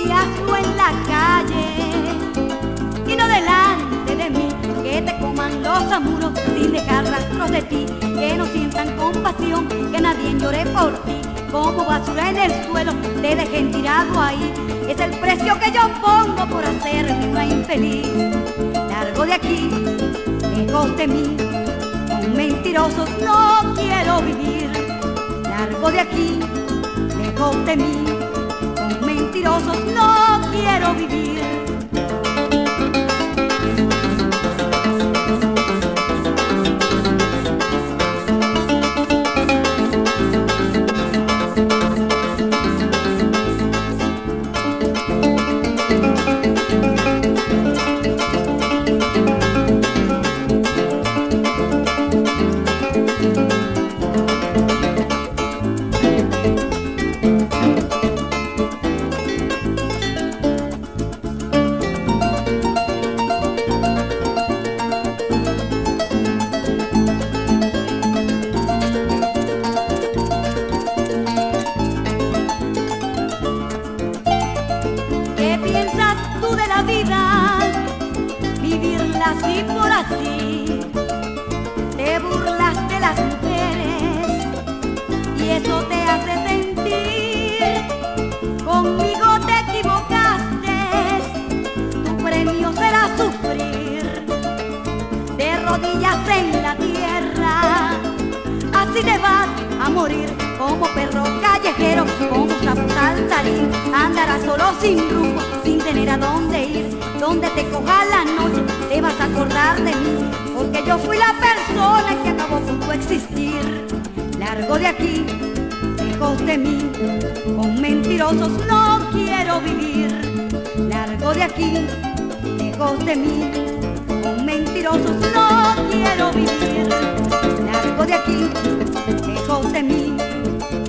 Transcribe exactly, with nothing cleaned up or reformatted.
y hazlo en la calle y no delante de mí, que te coman los amuros sin dejar rastros de ti, que no sientan compasión, que nadie llore por ti, como basura en el suelo te dejen tirado ahí. Es el precio que yo pongo por hacerme una infeliz. Largo de aquí, lejos de mí, con mentirosos no quiero vivir. Largo de aquí, lejos de mí, con mentirosos no quiero vivir. ¿Qué piensas tú de la vida? Vivirla así por así. Te burlas de las mujeres y eso te hace sentir. Conmigo te equivocaste, tu premio será sufrir. De rodillas en la tierra, así te vas a morir. Como perro callejero, como sapo saltarín, andarás solo sin rumbo, sin tener a dónde ir. Donde te coja la noche, te vas a acordar de mí, porque yo fui la persona que acabó con tu existir. Largo de aquí, lejos de mí, con mentirosos no quiero vivir. Largo de aquí, lejos de mí, con mentirosos no quiero vivir. Largo de aquí, lejos de mí,